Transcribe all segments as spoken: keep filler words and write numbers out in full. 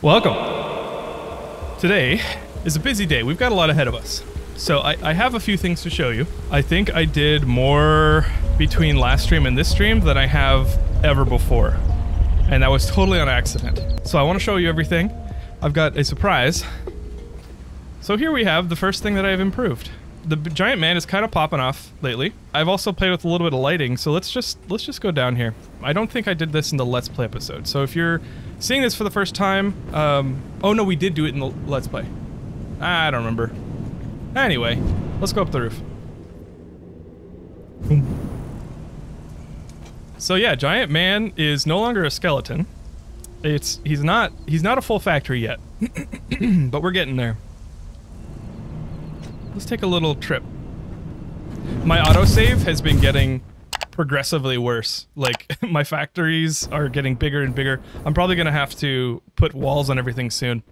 Welcome. Today is a busy day. We've got a lot ahead of us. So I, I have a few things to show you. I think I did more between last stream and this stream than I have ever before. And that was totally on accident. So I want to show you everything. I've got a surprise. So here we have the first thing that I've improved. The giant man is kind of popping off lately. I've also played with a little bit of lighting, so let's just let's just go down here. I don't think I did this in the Let's Play episode. So if you're seeing this for the first time, um, oh no, we did do it in the Let's Play. I don't remember. Anyway, let's go up the roof. Boom. So yeah, giant man is no longer a skeleton. It's he's not he's not a full factory yet, but we're getting there. Let's take a little trip. My autosave has been getting progressively worse. Like, my factories are getting bigger and bigger. I'm probably gonna have to put walls on everything soon.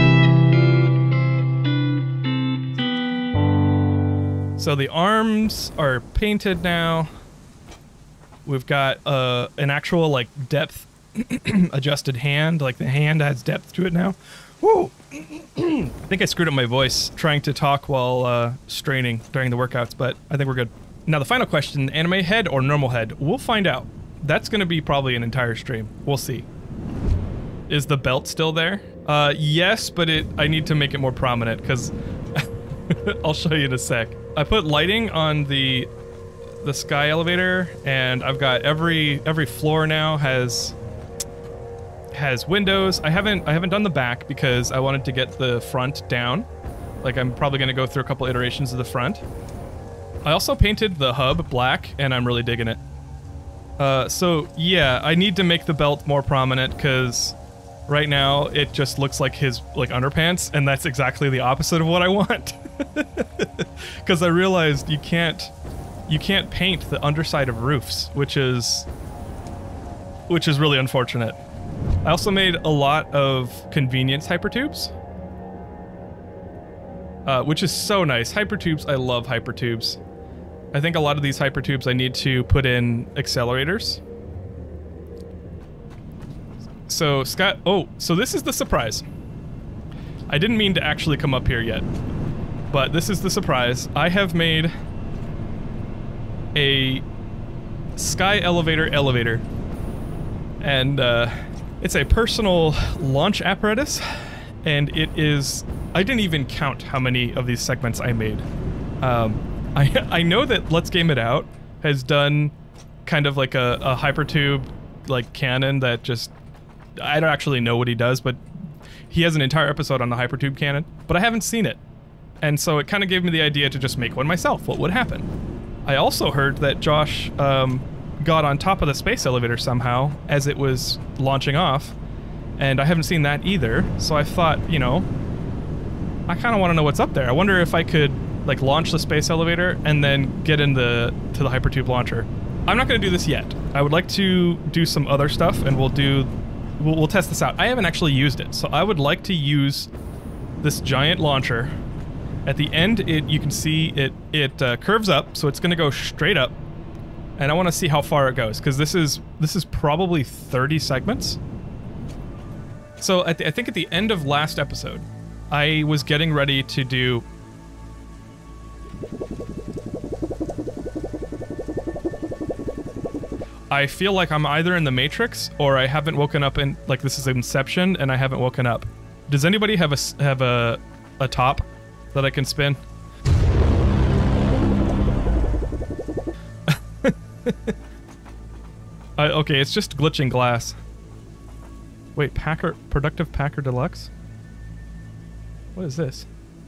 So the arms are painted now. We've got uh, an actual, like, depth adjusted hand. Like, the hand adds depth to it now. Woo! I think I screwed up my voice trying to talk while uh, straining during the workouts, but I think we're good. Now the final question, anime head or normal head? We'll find out. That's gonna be probably an entire stream. We'll see. Is the belt still there? Uh, yes, but it. I need to make it more prominent, because I'll show you in a sec. I put lighting on the the sky elevator, and I've got every every floor now has has windows. I haven't I haven't done the back because I wanted to get the front down. Like, I'm probably gonna go through a couple iterations of the front. I also painted the hub black, and I'm really digging it. Uh, so yeah, I need to make the belt more prominent because right now it just looks like his like underpants, and that's exactly the opposite of what I want. Because I realized you can't you can't paint the underside of roofs, which is which is really unfortunate. I also made a lot of convenience hypertubes, uh, which is so nice. Hypertubes, I love hypertubes. I think a lot of these hypertubes I need to put in accelerators. So Scott, oh, so this is the surprise. I didn't mean to actually come up here yet, but this is the surprise. I have made a sky elevator elevator, and uh, it's a personal launch apparatus, and it is... I didn't even count how many of these segments I made. Um, I, I know that Let's Game It Out has done kind of like a, a hypertube like cannon that just... I don't actually know what he does, but he has an entire episode on the hypertube cannon, but I haven't seen it. And so it kind of gave me the idea to just make one myself. What would happen? I also heard that Josh um, got on top of the space elevator somehow as it was launching off, and I haven't seen that either, so I thought, you know, I kind of want to know what's up there. I wonder if I could like launch the space elevator and then get in the to the hypertube launcher. I'm not going to do this yet. I would like to do some other stuff, and we'll do we'll, we'll test this out. I haven't actually used it, so I would like to use this giant launcher. At the end, it you can see it it uh, curves up, so it's going to go straight up, and I want to see how far it goes, because this is this is probably thirty segments. So at the, I think at the end of last episode, I was getting ready to do. I feel like I'm either in the Matrix or I haven't woken up in, like, this is Inception and I haven't woken up. Does anybody have a have a a top that I can spin? I, okay, it's just glitching glass. Wait, Packer, Productive Packer Deluxe? What is this?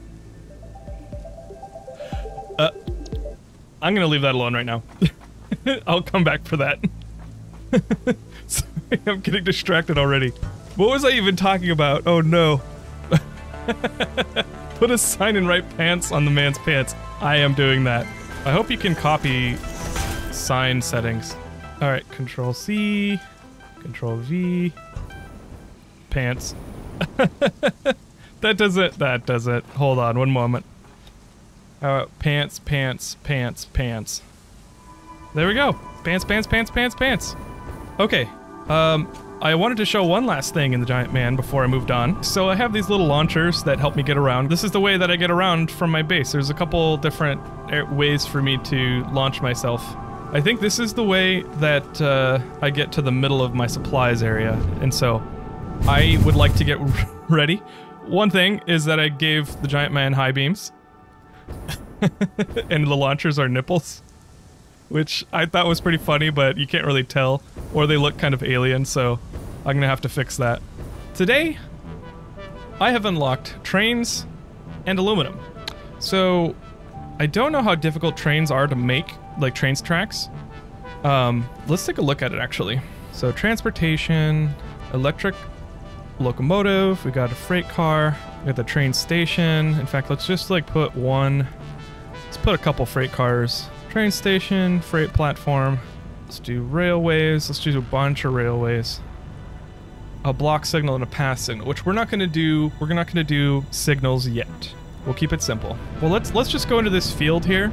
Uh, I'm gonna leave that alone right now. I'll come back for that. Sorry, I'm getting distracted already. What was I even talking about? Oh no. Put a sign in right pants on the man's pants. I am doing that. I hope you can copy sign settings. Alright, Control C, Control V, pants. That does it, that does it. Hold on, one moment. Uh, pants, pants, pants, pants. There we go. Pants, pants, pants, pants, pants. Okay. Um, I wanted to show one last thing in the Giant Man before I moved on. So I have these little launchers that help me get around. This is the way that I get around from my base. There's a couple different ways for me to launch myself. I think this is the way that uh, I get to the middle of my supplies area. And so I would like to get ready. One thing is that I gave the Giant Man high beams. And the launchers are nipples. Which I thought was pretty funny, but you can't really tell. Or they look kind of alien, so I'm gonna have to fix that. Today, I have unlocked trains and aluminum. So, I don't know how difficult trains are to make, like trains tracks. Um, let's take a look at it actually. So transportation, electric locomotive, we got a freight car, we got the train station. In fact, let's just like put one, let's put a couple freight cars. Train station, freight platform. Let's do railways. Let's do a bunch of railways. A block signal and a pass signal, which we're not going to do. We're not going to do signals yet. We'll keep it simple. Well, let's let's just go into this field here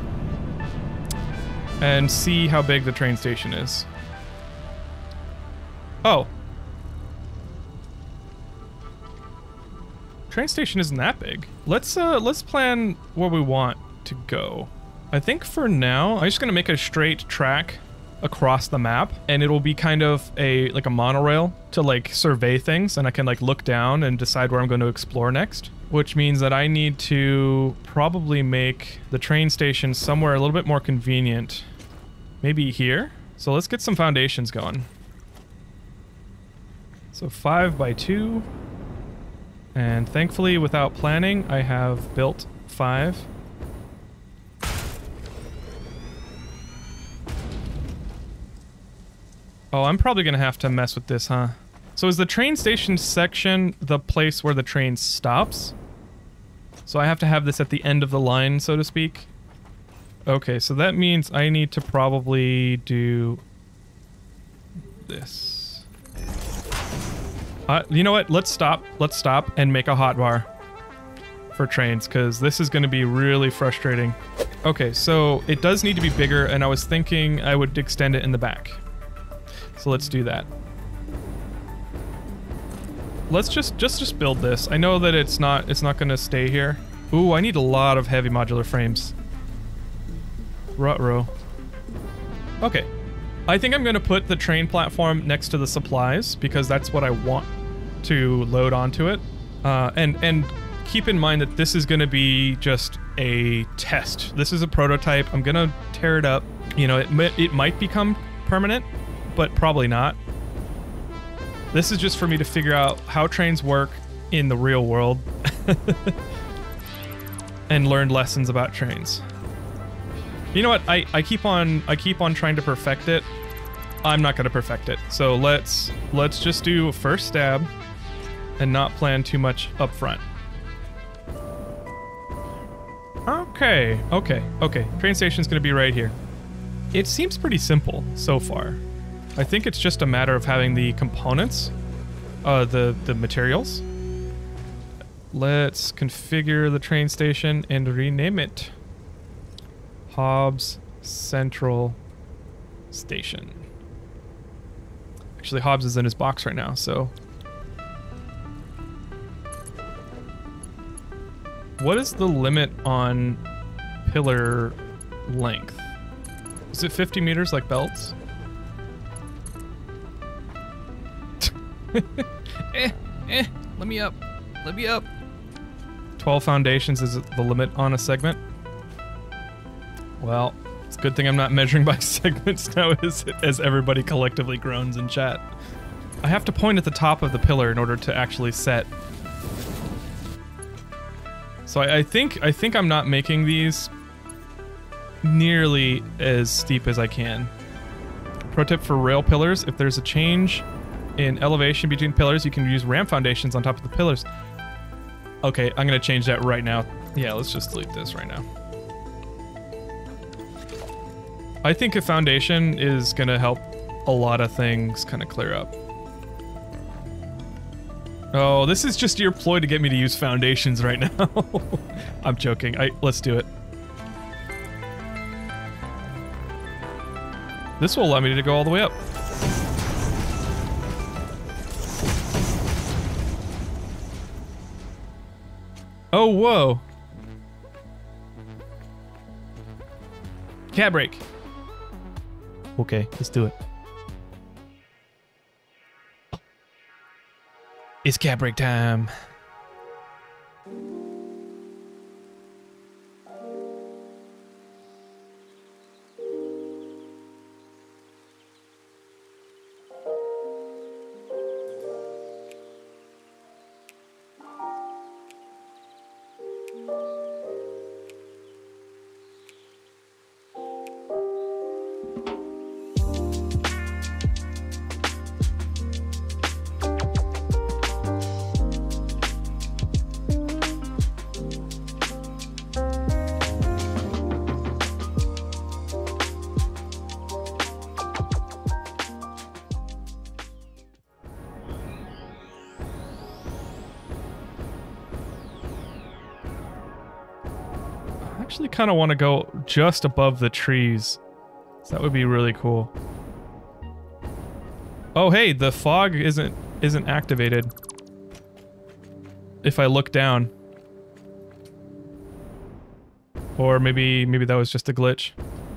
and see how big the train station is. Oh. Train station isn't that big. Let's uh let's plan where we want to go. I think for now, I'm just gonna make a straight track across the map, and it'll be kind of a like a monorail to like survey things, and I can like look down and decide where I'm going to explore next. Which means that I need to probably make the train station somewhere a little bit more convenient. Maybe here? So let's get some foundations going. So five by two. And thankfully, without planning, I have built five. Oh, I'm probably gonna have to mess with this, huh? So is the train station section the place where the train stops? So I have to have this at the end of the line, so to speak? Okay, so that means I need to probably do this. Uh, you know what? Let's stop. Let's stop and make a hotbar for trains, because this is going to be really frustrating. Okay, so it does need to be bigger, and I was thinking I would extend it in the back. So let's do that. Let's just just just build this. I know that it's not it's not going to stay here. Ooh, I need a lot of heavy modular frames. Ruh-roh. Okay. I think I'm going to put the train platform next to the supplies, because that's what I want to load onto it. Uh, and, and keep in mind that this is going to be just a test. This is a prototype. I'm going to tear it up. You know, it, it might become permanent, but probably not. This is just for me to figure out how trains work in the real world and learn lessons about trains. You know what? I, I keep on I keep on trying to perfect it. I'm not going to perfect it. So let's let's just do a first stab and not plan too much up front. Okay, okay, okay. Train station's going to be right here. It seems pretty simple so far. I think it's just a matter of having the components, uh, the, the materials. Let's configure the train station and rename it Hobbs Central Station. Actually, Hobbs is in his box right now, so. What is the limit on pillar length? Is it fifty meters like belts? eh, eh, let me up. Let me up. twelve foundations is the limit on a segment. Well, it's a good thing I'm not measuring by segments now as, as everybody collectively groans in chat. I have to point at the top of the pillar in order to actually set. So I, I think I think I'm not making these nearly as steep as I can. Pro tip for rail pillars: if there's a change in elevation between pillars, you can use ramp foundations on top of the pillars. Okay, I'm gonna change that right now. Yeah, let's just delete this right now. I think a foundation is gonna help a lot of things kind of clear up. Oh, this is just your ploy to get me to use foundations right now. I'm joking. I let's do it. This will allow me to go all the way up. Oh, whoa. Cab brake. Okay, let's do it. It's cab brake time. I actually kind of want to go just above the trees. So that would be really cool. Oh, hey, the fog isn't isn't activated. If I look down. Or maybe maybe that was just a glitch.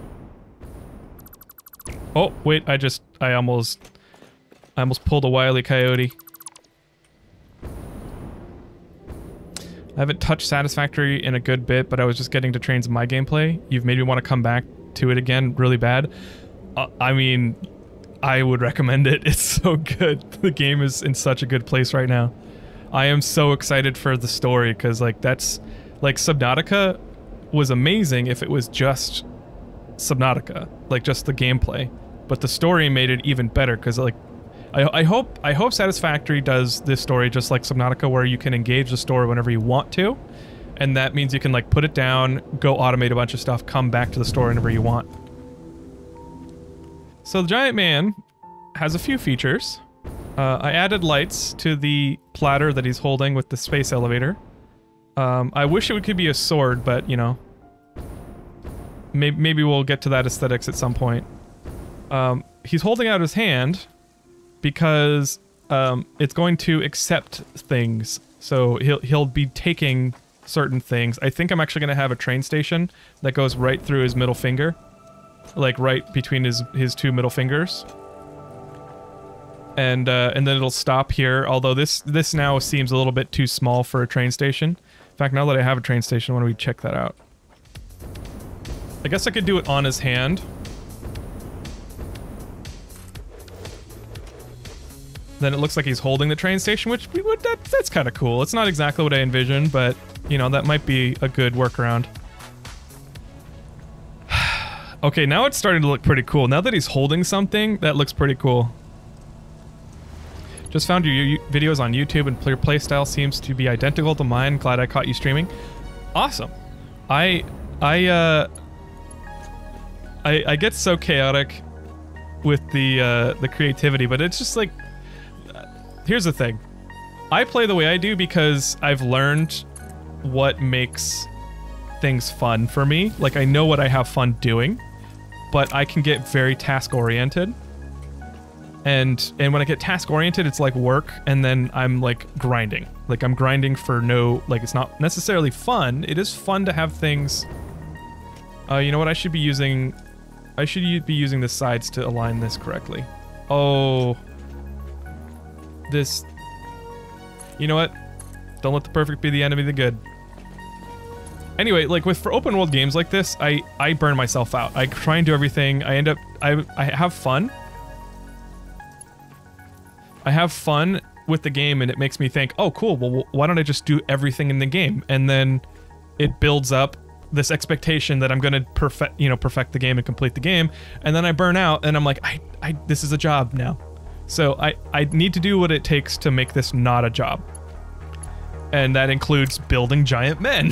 Oh, wait, I just I almost I almost pulled a Wile E. Coyote. I haven't touched Satisfactory in a good bit, but I was just getting to trains in my gameplay. You've made me want to come back to it again really bad. Uh, I mean, I would recommend it. It's so good. The game is in such a good place right now. I am so excited for the story, because like that's... Like Subnautica was amazing if it was just Subnautica. Like just the gameplay. But the story made it even better, because like... I, I hope I hope Satisfactory does this story just like Subnautica, where you can engage the story whenever you want to, and that means you can like put it down, go automate a bunch of stuff, come back to the story whenever you want. So the giant man has a few features. Uh, I added lights to the platter that he's holding with the space elevator. Um, I wish it could be a sword, but you know, maybe maybe we'll get to that aesthetics at some point. Um, he's holding out his hand, because um, it's going to accept things. So he'll he'll be taking certain things. I think I'm actually going to have a train station that goes right through his middle finger. Like right between his, his two middle fingers. And uh, and then it'll stop here, although this, this now seems a little bit too small for a train station. In fact, now that I have a train station, why don't we check that out? I guess I could do it on his hand. Then it looks like he's holding the train station, which we would, that, that's kind of cool. It's not exactly what I envisioned, but, you know, that might be a good workaround. Okay, now it's starting to look pretty cool. Now that he's holding something, that looks pretty cool. Just found your U videos on YouTube, and your playstyle seems to be identical to mine. Glad I caught you streaming. Awesome. I, I, uh... I, I get so chaotic with the, uh, the creativity, but it's just like... Here's the thing. I play the way I do because I've learned what makes things fun for me. Like, I know what I have fun doing, but I can get very task-oriented. And and when I get task-oriented, it's like work, and then I'm, like, grinding. Like, I'm grinding for no... Like, it's not necessarily fun. It is fun to have things... Uh, you know what? I should be using... I should be using the sides to align this correctly. Oh... This... You know what? Don't let the perfect be the enemy of the good. Anyway, like with for open world games like this, I, I burn myself out. I try and do everything. I end up... I, I have fun. I have fun with the game, and it makes me think, oh cool, well why don't I just do everything in the game? And then it builds up this expectation that I'm gonna perfect, you know, perfect the game and complete the game, and then I burn out, and I'm like, I, I, this is a job now. So I, I need to do what it takes to make this not a job. And that includes building giant men.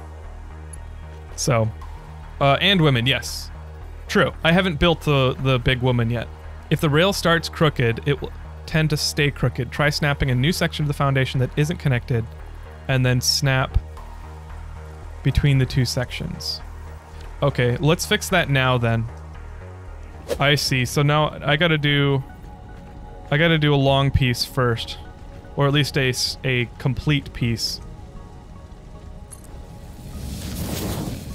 So, uh, and women, yes. True, I haven't built the, the big woman yet. If the rail starts crooked, it will tend to stay crooked. Try snapping a new section of the foundation that isn't connected, and then snap between the two sections. Okay, let's fix that now then. I see, so now I gotta do... I gotta do a long piece first. Or at least a, a complete piece.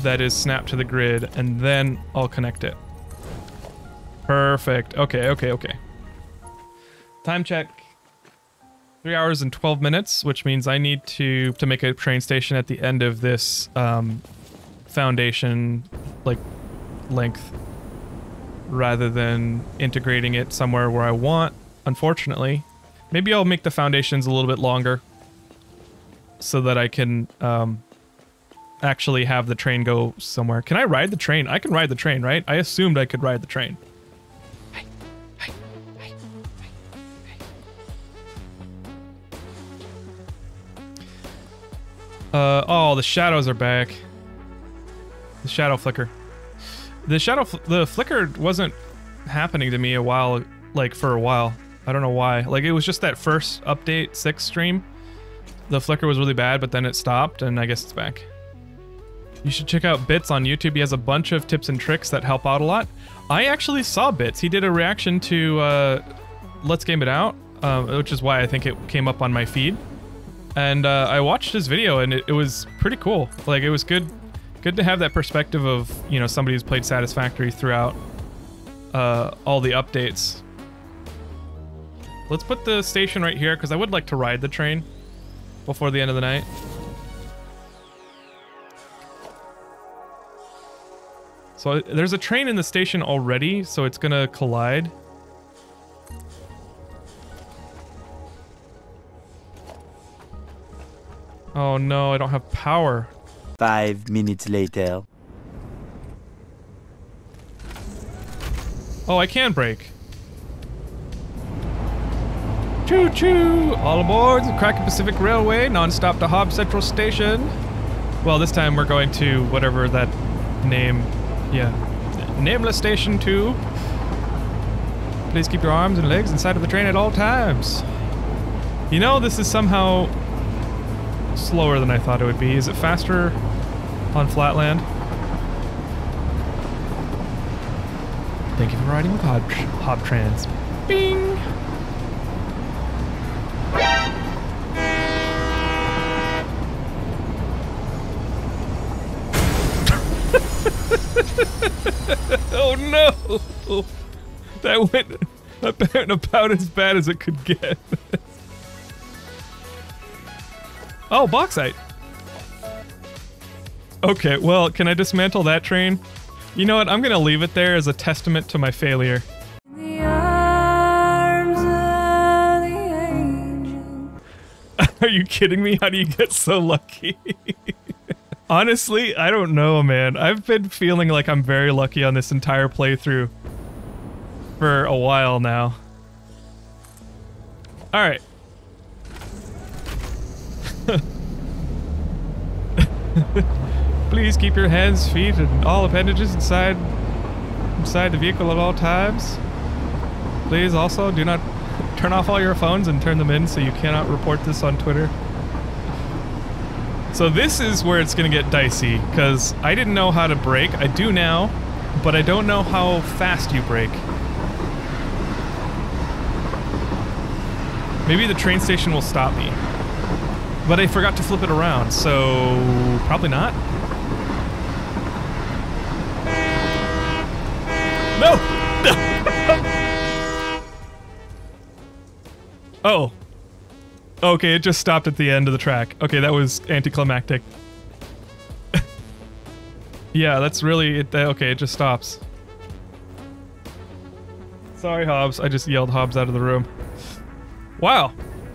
that is snapped to the grid, and then I'll connect it. Perfect. Okay, okay, okay. Time check. Three hours and twelve minutes, which means I need to to make a train station at the end of this um, foundation, like, length, rather than integrating it somewhere where I want, unfortunately. Maybe I'll make the foundations a little bit longer so that I can um, actually have the train go somewhere. Can I ride the train? I can ride the train, right? I assumed I could ride the train. Uh, oh, the shadows are back. The shadow flicker. The shadow, fl the flicker wasn't happening to me a while, like for a while. I don't know why. Like it was just that first update six stream. The flicker was really bad, but then it stopped, and I guess it's back. You should check out Bits on YouTube. He has a bunch of tips and tricks that help out a lot. I actually saw Bits. He did a reaction to uh, Let's Game It Out, uh, which is why I think it came up on my feed. And uh, I watched his video, and it, it was pretty cool. Like, it was good good to have that perspective of, you know, somebody who's played Satisfactory throughout uh, all the updates. Let's put the station right here, because I would like to ride the train before the end of the night. So there's a train in the station already, so it's gonna collide. Oh no, I don't have power. Five minutes later. Oh, I can brake. Choo choo! All aboard the Kraken Pacific Railway, non-stop to Hobbs Central Station. Well, this time we're going to whatever that name, yeah, nameless station two. Please keep your arms and legs inside of the train at all times. You know, this is somehow slower than I thought it would be. Is it faster on Flatland? Thank you for riding with Hob Hobtrans. Bing! Oh no! That went about, about as bad as it could get. Oh, bauxite. Okay, well, can I dismantle that train? You know what? I'm gonna leave it there as a testament to my failure. The arms of the angel. Are you kidding me? How do you get so lucky? Honestly, I don't know, man. I've been feeling like I'm very lucky on this entire playthrough for a while now. Alright. Please keep your hands, feet, and all appendages inside inside the vehicle at all times. Please also do not turn off all your phones and turn them in so you cannot report this on Twitter. So this is where it's gonna get dicey, because I didn't know how to brake. I do now, but I don't know how fast you brake. Maybe the train station will stop me. But I forgot to flip it around, so probably not. No! Oh. Okay, it just stopped at the end of the track. Okay, that was anticlimactic. Yeah, that's really it. Okay, it just stops. Sorry, Hobbs. I just yelled Hobbs out of the room. Wow.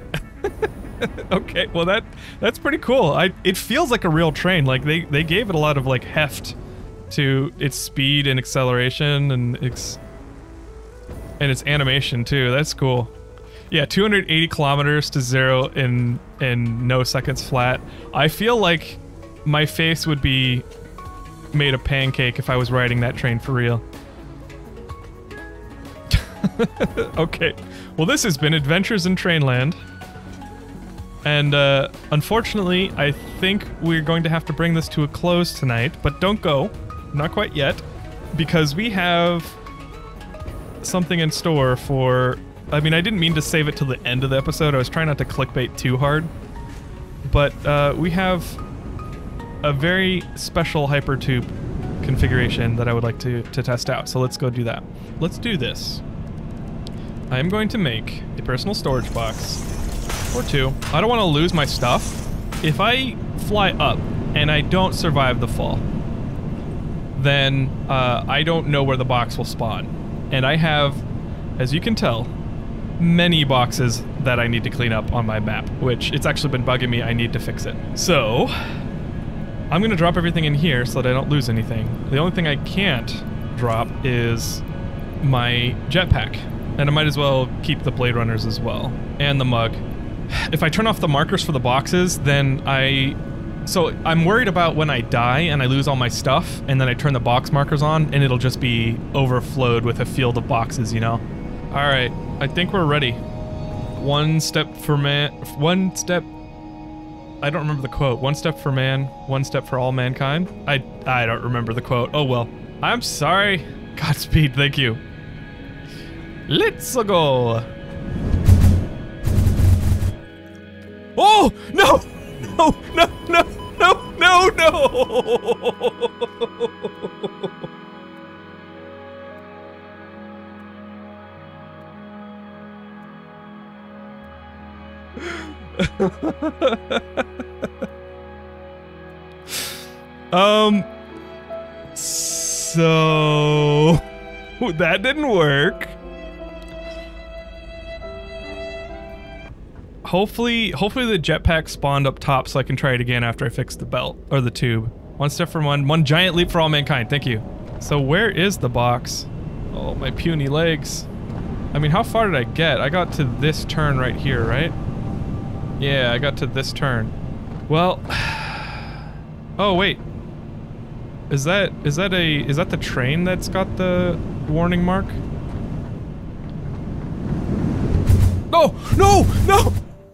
Okay, well that that's pretty cool. I it feels like a real train. Like they they gave it a lot of like heft to its speed and acceleration and its and its animation too. That's cool. Yeah, two hundred eighty kilometers to zero in in no seconds flat. I feel like my face would be made a pancake if I was riding that train for real. Okay, well this has been Adventures in Trainland. And uh, unfortunately, I think we're going to have to bring this to a close tonight, but don't go, not quite yet, because we have something in store for, I mean, I didn't mean to save it till the end of the episode. I was trying not to clickbait too hard, but uh, we have a very special hypertube configuration that I would like to, to test out. So let's go do that. Let's do this. I am going to make a personal storage box, or two. I don't want to lose my stuff. If I fly up and I don't survive the fall, then uh, I don't know where the box will spawn. And I have, as you can tell, many boxes that I need to clean up on my map, which it's actually been bugging me. I need to fix it. So I'm gonna drop everything in here so that I don't lose anything. The only thing I can't drop is my jetpack. And I might as well keep the Blade Runners as well. And the mug. If I turn off the markers for the boxes, then I... So I'm worried about when I die and I lose all my stuff, and then I turn the box markers on, and it'll just be overflowed with a field of boxes, you know? Alright, I think we're ready. One step for man... One step... I don't remember the quote. One step for man, one step for all mankind? I, I don't remember the quote. Oh well. I'm sorry. Godspeed, thank you. Let's go. Oh! No! No! No! No! No! No! um... So... that didn't work. Hopefully, hopefully the jetpack spawned up top so I can try it again after I fix the belt, or the tube. One step for one, one giant leap for all mankind, thank you. So where is the box? Oh, my puny legs. I mean, how far did I get? I got to this turn right here, right? Yeah, I got to this turn. Well, oh wait. Is that, is that a, is that the train that's got the warning mark? No, no, no!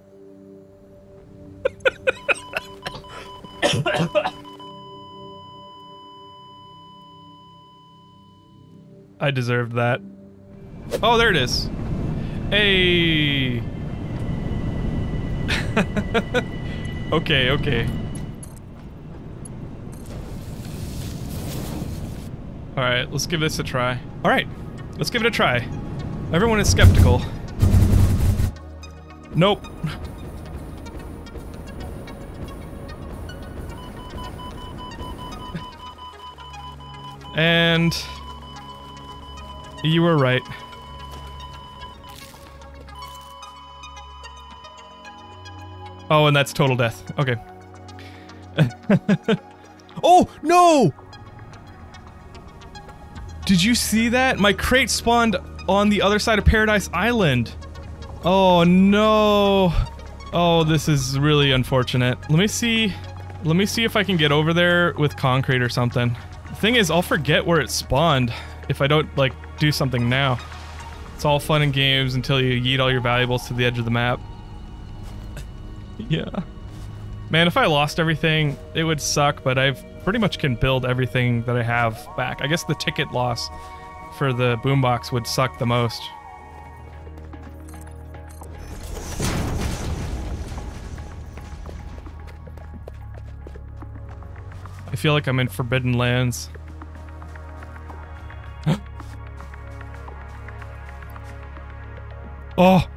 I deserved that. Oh, there it is. Hey. Okay, okay. Alright, let's give this a try. Alright, let's give it a try. Everyone is skeptical. Nope. And you were right. Oh, and that's total death. Okay. Oh, no! Did you see that? My crate spawned on the other side of Paradise Island. Oh, no. Oh, this is really unfortunate. Let me see. Let me see if I can get over there with concrete or something. The thing is, I'll forget where it spawned if I don't, like, do something now. It's all fun and games until you yeet all your valuables to the edge of the map. Yeah. Man, if I lost everything, it would suck, but I've pretty much can build everything that I have back. I guess the ticket loss for the boombox would suck the most. I feel like I'm in Forbidden Lands. Oh!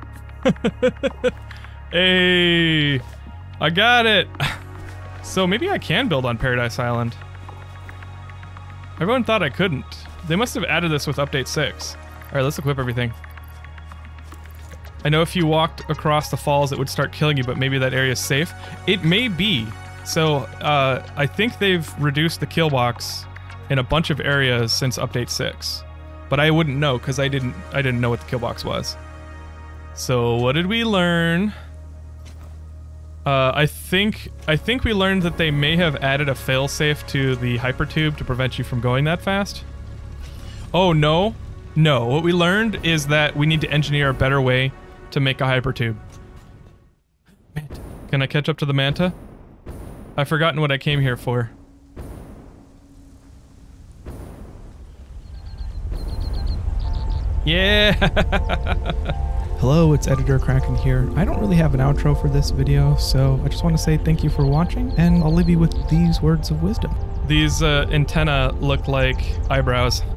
Hey! I got it! So maybe I can build on Paradise Island. Everyone thought I couldn't. They must have added this with update six. Alright, let's equip everything. I know if you walked across the falls it would start killing you, but maybe that area is safe. It may be. So, uh, I think they've reduced the kill box in a bunch of areas since update six. But I wouldn't know, because I didn't I didn't know what the kill box was. So, what did we learn? Uh, I think I think we learned that they may have added a failsafe to the hypertube to prevent you from going that fast. Oh, no. No, what we learned is that we need to engineer a better way to make a hypertube. Manta. Can I catch up to the Manta? I've forgotten what I came here for. Yeah! Hello, it's Editor Kraken here. I don't really have an outro for this video, so I just want to say thank you for watching, and I'll leave you with these words of wisdom. These uh, antennae look like eyebrows.